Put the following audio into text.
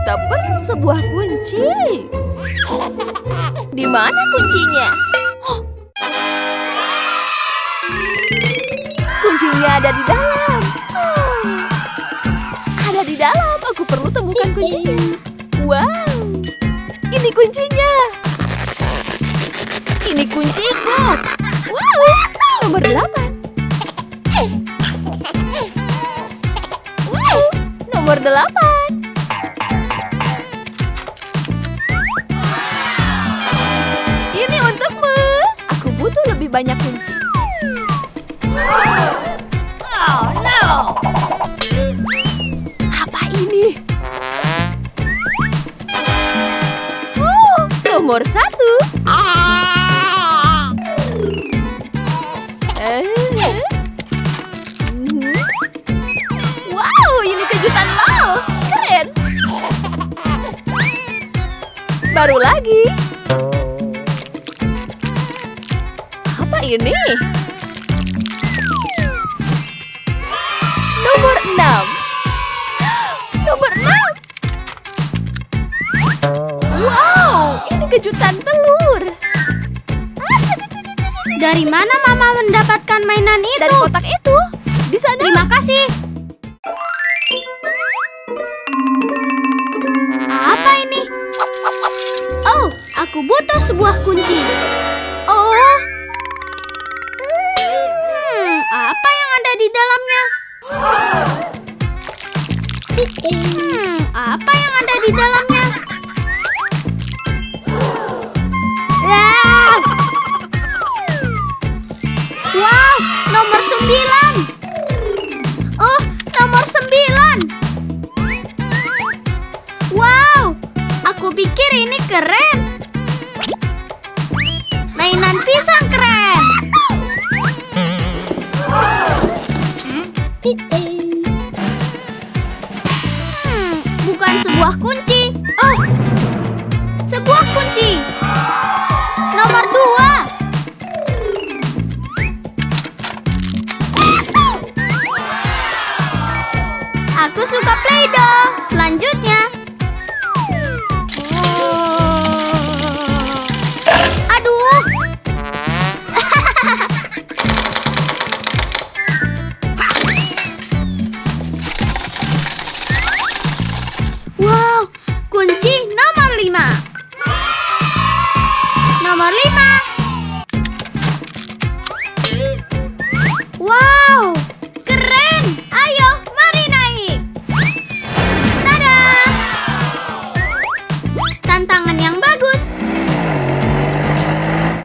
Kita perlu sebuah kunci. Di mana kuncinya? Kuncinya ada di dalam. Ada di dalam. Aku perlu temukan kuncinya. Wow, ini kuncinya. Ini kunciku. Wow, nomor 8. Wow, nomor 8. Ini untukmu. Aku butuh lebih banyak kunci. Oh no. Apa ini? Nomor 1. Wow, ini kejutan lo. Keren. Baru lagi. Apa ini? Nomor 6. Nomor 6. Wow, ini kejutan telur. Dari mana Mama mendapatkan mainan itu? Dari kotak itu. Di sana. Terima kasih. Apa ini? Oh, aku butuh sebuah kunci. Oh. Apa yang ada di dalamnya? Apa yang ada di dalamnya? Wow, nomor 9. Oh, nomor 9. Wow, aku pikir ini keren. Mainan pisang keren. Bukan sebuah kunci. Oh, sebuah kunci. Nomor 2. Aku suka Play-Doh. Selanjutnya.